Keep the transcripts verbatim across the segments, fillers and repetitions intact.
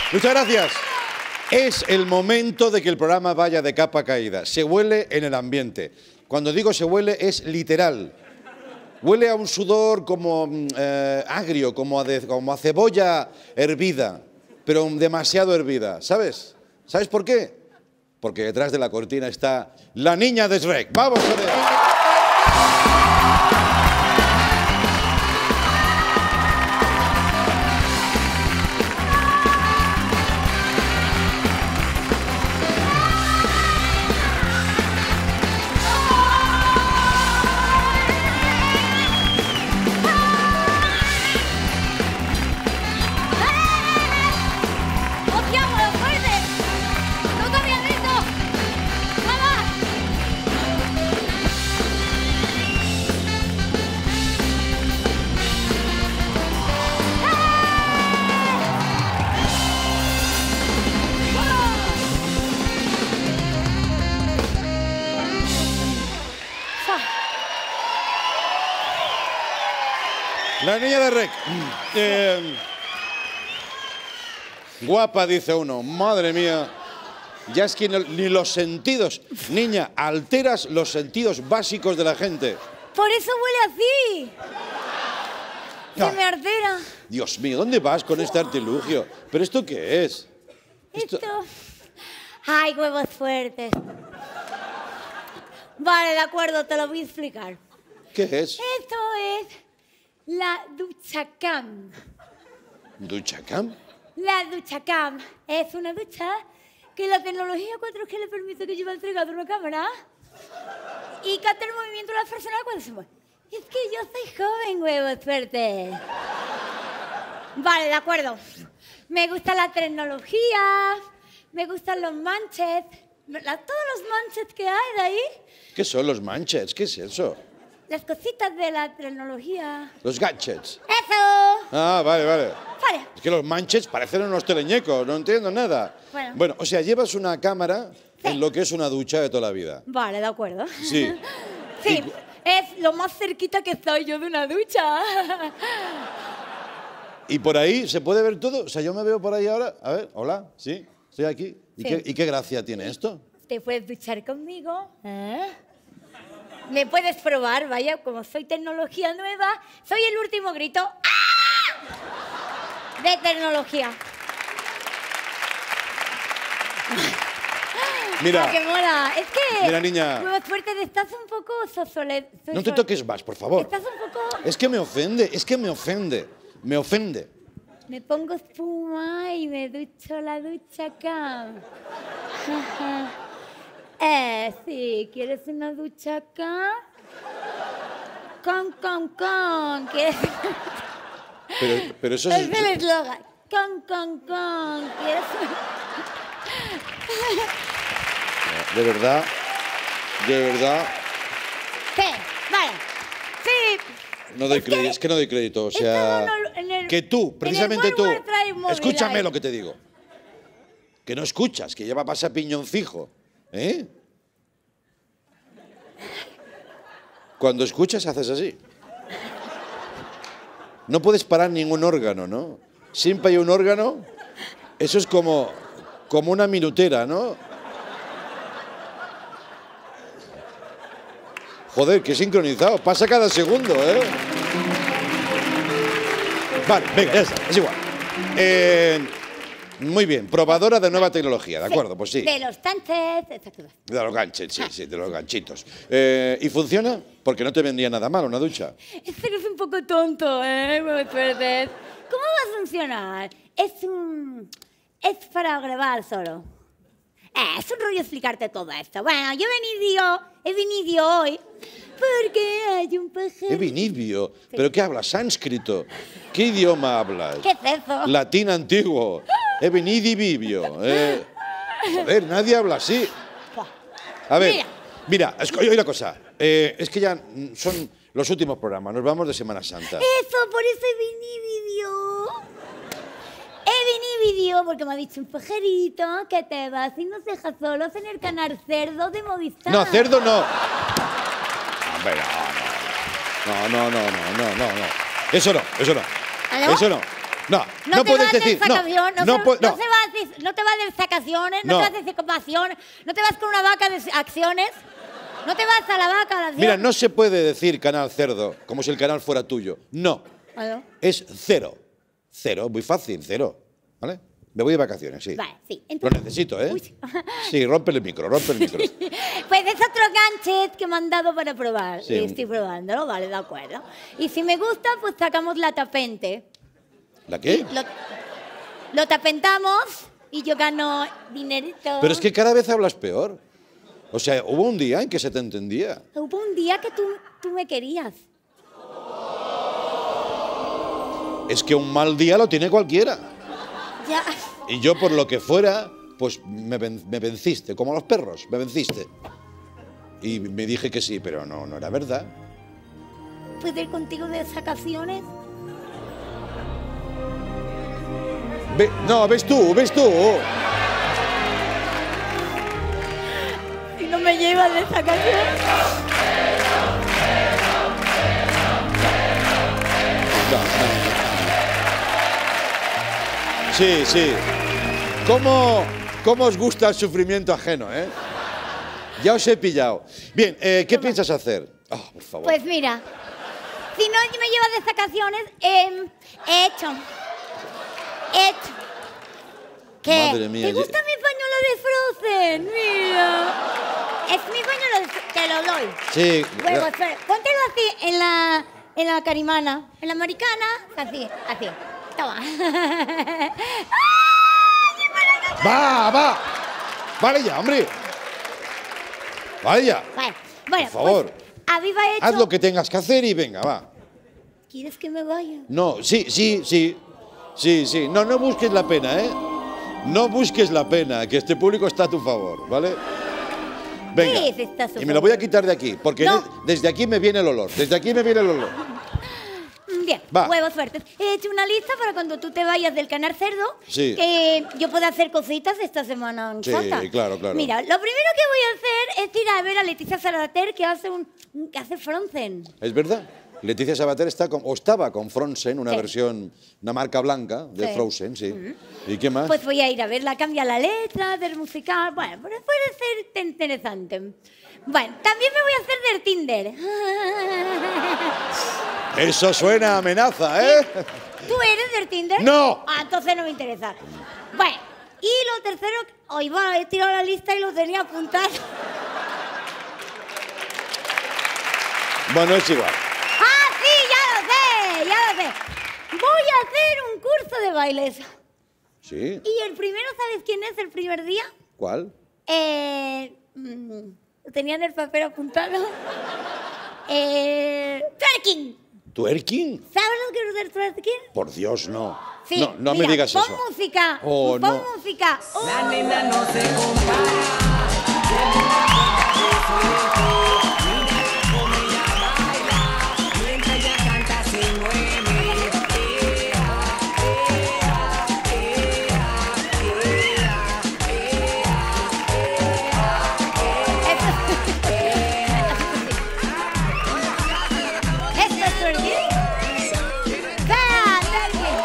Muchas gracias. Es el momento de que el programa vaya de capa caída. Se huele en el ambiente. Cuando digo se huele, es literal. Huele a un sudor como eh, agrio, como a, de, como a cebolla hervida, pero demasiado hervida. ¿Sabes? ¿Sabes por qué? Porque detrás de la cortina está la niña de Shrek. ¡Vamos a ver! La niña de Shrek. Eh, guapa, dice uno. Madre mía. Ya es que ni los sentidos. Niña, alteras los sentidos básicos de la gente. Por eso huele así. No. Se me altera. Dios mío, ¿dónde vas con este artilugio? ¿Pero esto qué es? Esto... esto... Ay, huevos fuertes. Vale, de acuerdo, te lo voy a explicar. ¿Qué es? Esto es... la duchacam. ¿Duchacam? La duchacam es una ducha que la tecnología cuatro G le permite que lleve entregado una cámara y capta el movimiento de la persona cuando se mueve. Es que yo soy joven, huevos fuertes. Vale, de acuerdo. Me gusta la tecnología, me gustan los manches, la, todos los manches que hay de ahí. ¿Qué son los manches? ¿Qué es eso? Las cositas de la tecnología. Los gadgets. ¡Eso! Ah, vale, vale. Vale. Es que los manches parecen unos teleñecos, no entiendo nada. Bueno. Bueno, o sea, llevas una cámara sí. en lo que es una ducha de toda la vida. Vale, de acuerdo. Sí. Sí, y... es lo más cerquita que estoy yo de una ducha. ¿Y por ahí se puede ver todo? O sea, yo me veo por ahí ahora. A ver, hola, sí, estoy aquí. ¿Y, sí. qué, ¿y qué gracia tiene esto? ¿Te puedes duchar conmigo? ¿Eh? Me puedes probar, vaya, como soy tecnología nueva, soy el último grito ¡ah! de tecnología. Mira, ¡ah, qué mola! Es que, mira, niña, huevos fuertes, estás un poco sosole... No te toques más, por favor. Estás un poco... Es que me ofende, es que me ofende, me ofende. Me pongo espuma y me ducho la ducha acá. Eh, sí, ¿quieres una ducha acá? Con, con, con. ¿Quieres? Pero, pero eso es... es... el eslogan. Con, con, con. ¿Quieres? De verdad, de verdad... Sí, vale. Sí. No doy es crédito, que, es que no doy crédito, o sea... No, en el, que tú, precisamente tú... Escúchame ahí. lo que te digo. Que no escuchas, que ya va a pasar piñón fijo. ¿Eh? Cuando escuchas haces así. No puedes parar ningún órgano, ¿no? Siempre hay un órgano. Eso es como, como una minutera, ¿no? Joder, qué sincronizado. Pasa cada segundo, ¿eh? Vale, venga, ya está, es igual. Eh... Muy bien, probadora de nueva tecnología, ¿de acuerdo? Pues sí. De los tanches, exacto. De los ganches, sí, sí, de los ganchitos. Eh, ¿Y funciona? Porque no te vendría nada mal una ducha. Este es un poco tonto, ¿eh? Muy fuerte. ¿Cómo va a funcionar? Es un... es para grabar solo. Eh, es un rollo explicarte todo esto. Bueno, yo he venido, he venido hoy porque hay un pajarito. He venido. Sí. ¿Pero qué hablas? ¿Sánscrito? ¿Qué idioma hablas? ¿Qué es eso? Latín antiguo. He venido y vivio. Eh, joder, nadie habla así. A ver, mira, mira oye una cosa. Eh, es que ya son los últimos programas. Nos vamos de Semana Santa. Eso, por eso he venido. He venido porque me ha dicho un pajarito que te vas y nos dejas solos en el canal Cerdo de Movistar. No, Cerdo no. Hombre, no, no, no, no, no, no, no, no. Eso no, eso no. ¿Ah, no? Eso no. No, no, no te puedes vas de decir. No, vacaciones, no, no, se, pu- no no. se vas de, no te vas de vacaciones, no, No. te vas de vacaciones, no te vas con una vaca de acciones, no te vas a la vaca a la acción. Mira, no se puede decir canal cerdo como si el canal fuera tuyo. No. Bueno, Es cero. Cero, muy fácil, cero. ¿Vale? Me voy de vacaciones, sí. vale, sí. Lo Entonces, necesito, ¿eh? Uy. Sí, rompe el micro, rompe el micro. pues es otro gadget que me han dado para probar. Sí. Y estoy probándolo, vale, de acuerdo. Y si me gusta, pues sacamos la tapente. ¿La qué? Lo, lo tapentamos y yo gano dinerito. Pero es que cada vez hablas peor. O sea, hubo un día en que se te entendía. Hubo un día que tú, tú me querías. Es que un mal día lo tiene cualquiera. Ya. Y yo, por lo que fuera, pues me, ven- me venciste, como a los perros, me venciste. Y me dije que sí, pero no, no era verdad. ¿Puedo ir contigo de vacaciones? Ve- no, ves tú, ves tú. Si no me llevas de vacaciones. No, no. Sí, sí. ¿Cómo, ¿Cómo os gusta el sufrimiento ajeno, eh? Ya os he pillado. Bien, eh, ¿qué piensas hacer? Oh, por favor. Pues mira, si no me llevas de vacaciones, eh, he hecho. He hecho. ¿Qué? Madre mía, ¿Te ye- gusta mi pañuelo de Frozen? Mira. Es mi pañuelo, de- te lo doy. Sí. Luego, gra- espera, póntelo así en la, en la carimana. En la americana, así, así. Toma. Va, va. Vale ya, hombre. Vale ya. Vale. Bueno, Por favor. pues, Aviva ha hecho... Haz lo que tengas que hacer y venga, va. ¿Quieres que me vaya? No, sí, sí, sí. Sí, sí. No, no busques la pena, ¿eh? No busques la pena, que este público está a tu favor, ¿vale? Venga. ¿Qué es esta a su Y me lo voy a favor? quitar de aquí, porque No. de- desde aquí me viene el olor. Desde aquí me viene el olor. Bien, Va. huevos fuertes. He hecho una lista para cuando tú te vayas del Canal Cerdo, Sí. que yo pueda hacer cositas esta semana en Sí, Santa. claro, claro. Mira, lo primero que voy a hacer es ir a ver a Leticia Sabater, que hace un que hace Frozen. ¿Es verdad? Leticia Sabater está con, o estaba con Frozen, una Sí. versión, una marca blanca de Sí. Frozen, sí. ¿Y qué más? Pues voy a ir a verla, cambia la letra del musical. Bueno, pero puede ser interesante. Bueno, también me voy a hacer del Tinder. Eso suena a amenaza, ¿eh? ¿Tú eres del Tinder? No. Ah, entonces no me interesa. Bueno, y lo tercero, hoy va, he tirado la lista y lo tenía apuntado. Bueno, es igual. ¡Ah, sí! ¡Ya lo sé! ¡Ya lo sé! Voy a hacer un curso de bailes. ¿Sí? Y el primero, ¿sabes quién es el primer día? ¿Cuál? Eh, mm, lo tenía en el papel apuntado. Eh, twerking. ¿Twerking? ¿Sabes lo que es el twerking? Por Dios, no. Sí. No, no me mira, digas pon eso. música. Oh, pon no. música. Oh. La nena no se compara. Mira cómo ella baila, mientras ella canta se mueve. ¿Esto es twerking? ¡Vea, twerking!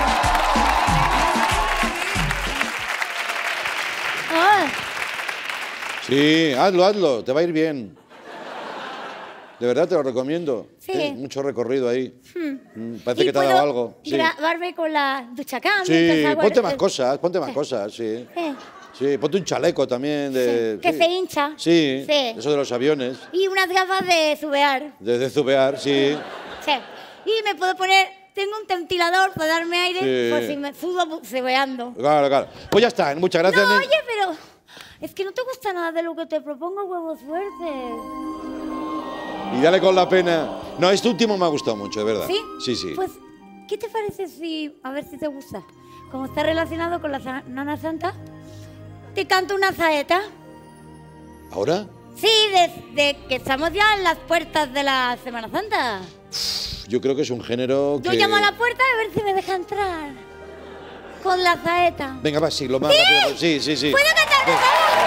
Ah, Sí, hazlo, hazlo, te va a ir bien. De verdad te lo recomiendo. Sí. Tienes mucho recorrido ahí. Mm, Parece y que te ha puedo dado algo. Sí, grabarme con la duchacam. sí mientras hago ponte el- más cosas, ponte más cosas, sí. Eh, Sí, ponte un chaleco también de... Sí, que se hincha. Sí, Sí. eso de los aviones, Y unas gafas de subear. de, de zubear, sí. Sí. Y me puedo poner... Tengo un ventilador para darme aire Sí. por si me sudo bu- subeando. Claro, claro. Pues ya está, muchas gracias. No, Nen. oye, pero... Es que no te gusta nada de lo que te propongo, huevos fuertes. Y dale con la pena. No, este último me ha gustado mucho, de verdad. ¿Sí? Sí, sí. Pues, ¿qué te parece si... A ver si te gusta. Como está relacionado con la Sa- Nana Santa, te canto una saeta. ¿Ahora? Sí, desde que estamos ya en las puertas de la Semana Santa. Yo creo que es un género que... Yo llamo a la puerta a ver si me deja entrar. Con la saeta. Venga, va, sí, lo más ¿Sí? rápido. Sí, sí, sí. ¿Puedo cantar, por Venga.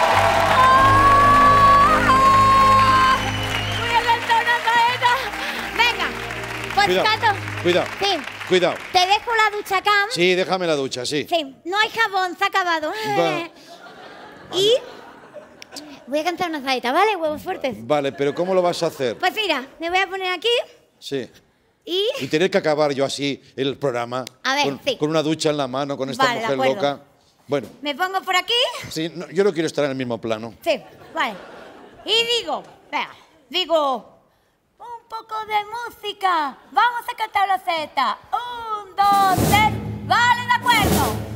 favor? ¡Ah! Voy a cantar una saeta. Venga, pues Cuidado, canto. cuidado. Sí. Cuidado. Te dejo la ducha, Cam. Sí, déjame la ducha, sí. Sí, no hay jabón, se ha acabado. Va. Y voy a cantar una saeta, ¿vale? Huevos fuertes. Vale, pero ¿cómo lo vas a hacer? Pues mira, me voy a poner aquí Sí. y... Y tener que acabar yo así el programa. A ver, con, sí. con una ducha en la mano, con esta Vale, de mujer acuerdo. loca. Bueno, me pongo por aquí. sí, no, yo no quiero estar en el mismo plano. Sí, vale. Y digo, vea, digo, un poco de música. Vamos a cantar la saeta. Un, dos, tres. Vale, de acuerdo.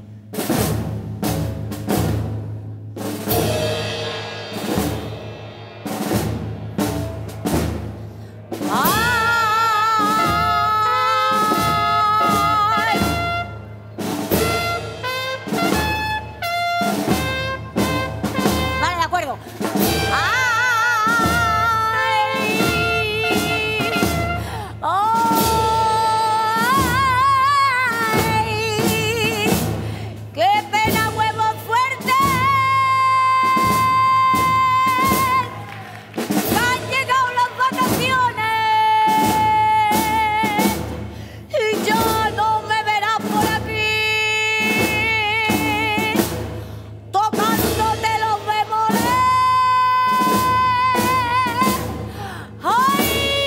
Ay. Vale, de acuerdo. Ay. Ay. Qué pena, huevos fuertes. Han llegado las vacaciones y ya no me verás por aquí tocándote los bemoles. ¡Ay!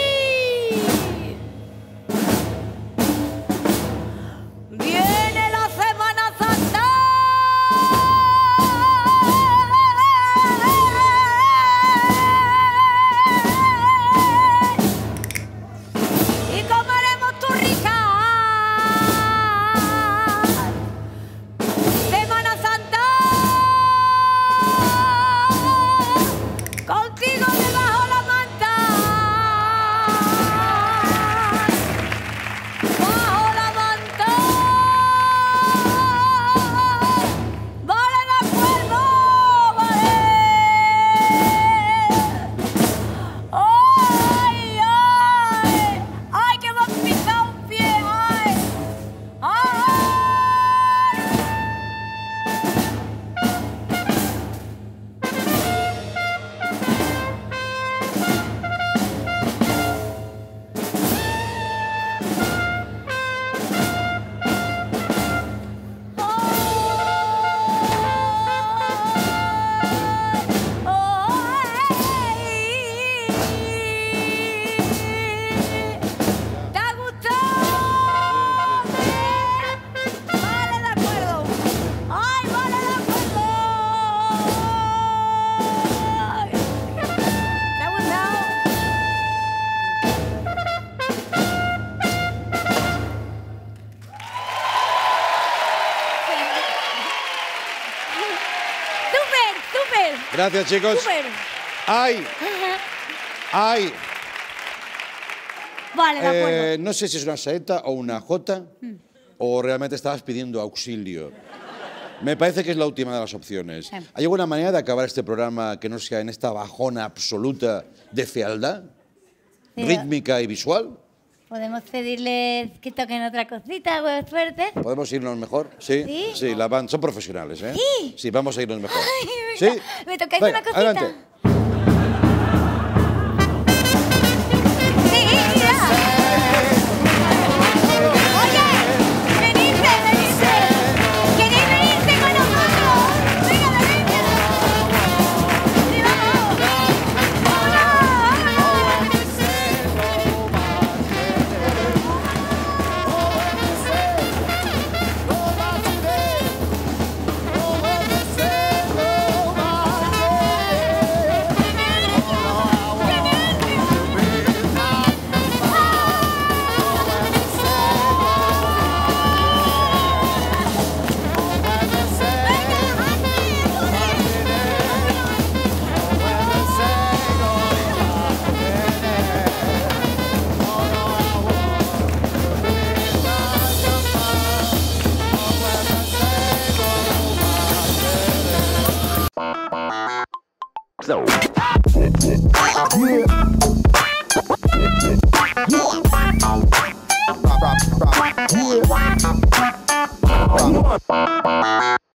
Viene la Semana Santa. Y comeremos turricas. Semana Santa. Contigo debajo la manta. Bajo la manta. Vale, de acuerdo. Vale. ¡Ay, ay! ¡Ay, que me han pisado un pie! ¡Ay! ¡Ay! ¿Te ha gustado? Vale, de acuerdo. Ay, vale, de acuerdo. ¿Te ha gustado? ¡Súper, súper! Gracias, chicos. ¡Súper! ¡Ay! ¡Ay! Vale, de acuerdo. Eh, no sé si es una saeta o una jota o realmente estabas pidiendo auxilio. Me parece que es la última de las opciones. Sí. ¿Hay alguna manera de acabar este programa que no sea en esta bajona absoluta de fealdad, Sí. rítmica y visual? ¿Podemos pedirles que toquen otra cosita, huevos fuertes? ¿Podemos irnos mejor? Sí. ¿Sí? la band son profesionales, ¿eh? Sí. Sí, vamos a irnos mejor. Ay, ¿Sí? venga, ¿me tocáis Venga, una cosita? adelante. Sí, ya. Oye, venidse, venidse. ¿Queréis venirse con nosotros? Venga, venidse. Sí, vamos. So.